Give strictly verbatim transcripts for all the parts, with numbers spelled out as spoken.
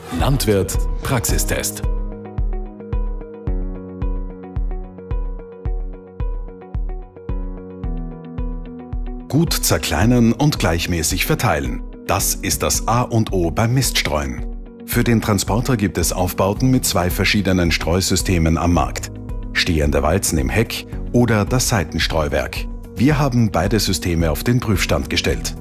Landwirt Praxistest. Gut zerkleinern und gleichmäßig verteilen. Das ist das A und O beim Miststreuen. Für den Transporter gibt es Aufbauten mit zwei verschiedenen Streusystemen am Markt. Stehende Walzen im Heck oder das Seitenstreuwerk. Wir haben beide Systeme auf den Prüfstand gestellt.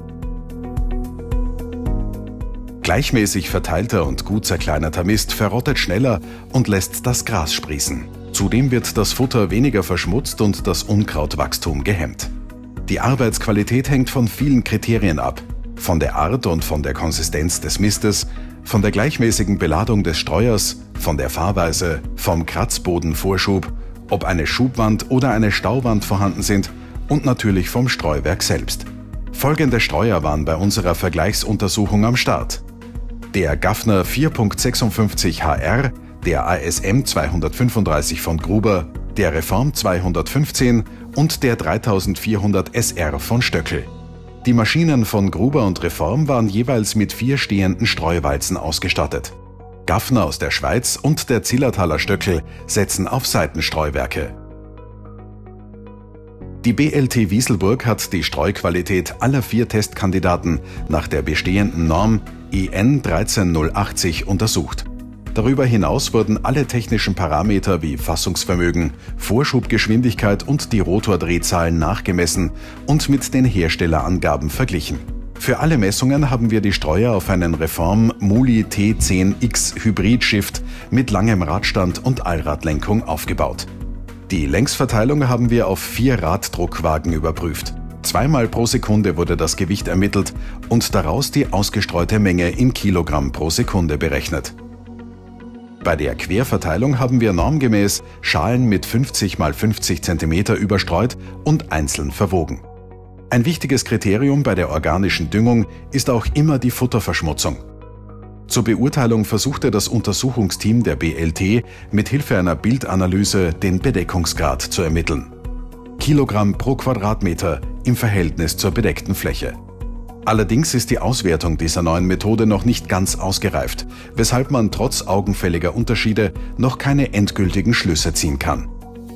Gleichmäßig verteilter und gut zerkleinerter Mist verrottet schneller und lässt das Gras sprießen. Zudem wird das Futter weniger verschmutzt und das Unkrautwachstum gehemmt. Die Arbeitsqualität hängt von vielen Kriterien ab. Von der Art und von der Konsistenz des Mistes, von der gleichmäßigen Beladung des Streuers, von der Fahrweise, vom Kratzbodenvorschub, ob eine Schubwand oder eine Stauwand vorhanden sind und natürlich vom Streuwerk selbst. Folgende Streuer waren bei unserer Vergleichsuntersuchung am Start: der Gaffner vier Punkt sechsundfünfzig H R, der A S M zweihundertfünfunddreißig von Gruber, der Reform zweihundertfünfzehn und der dreitausendvierhundert S R von Stöckel. Die Maschinen von Gruber und Reform waren jeweils mit vier stehenden Streuwalzen ausgestattet. Gaffner aus der Schweiz und der Zillertaler Stöckel setzen auf Seitenstreuwerke. Die B L T Wieselburg hat die Streuqualität aller vier Testkandidaten nach der bestehenden Norm E N dreizehn null achtzig untersucht. Darüber hinaus wurden alle technischen Parameter wie Fassungsvermögen, Vorschubgeschwindigkeit und die Rotordrehzahlen nachgemessen und mit den Herstellerangaben verglichen. Für alle Messungen haben wir die Streuer auf einen Reform Muli T zehn X Hybrid-Shift mit langem Radstand und Allradlenkung aufgebaut. Die Längsverteilung haben wir auf vier Raddruckwagen überprüft. Zweimal pro Sekunde wurde das Gewicht ermittelt und daraus die ausgestreute Menge in Kilogramm pro Sekunde berechnet. Bei der Querverteilung haben wir normgemäß Schalen mit fünfzig mal fünfzig Zentimeter überstreut und einzeln verwogen. Ein wichtiges Kriterium bei der organischen Düngung ist auch immer die Futterverschmutzung. Zur Beurteilung versuchte das Untersuchungsteam der B L T mit Hilfe einer Bildanalyse den Bedeckungsgrad zu ermitteln. Kilogramm pro Quadratmeter im Verhältnis zur bedeckten Fläche. Allerdings ist die Auswertung dieser neuen Methode noch nicht ganz ausgereift, weshalb man trotz augenfälliger Unterschiede noch keine endgültigen Schlüsse ziehen kann.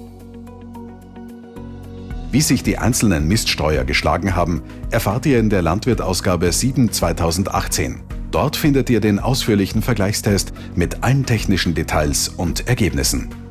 Wie sich die einzelnen Miststreuer geschlagen haben, erfahrt ihr in der Landwirt-Ausgabe sieben zweitausendachtzehn. Dort findet ihr den ausführlichen Vergleichstest mit allen technischen Details und Ergebnissen.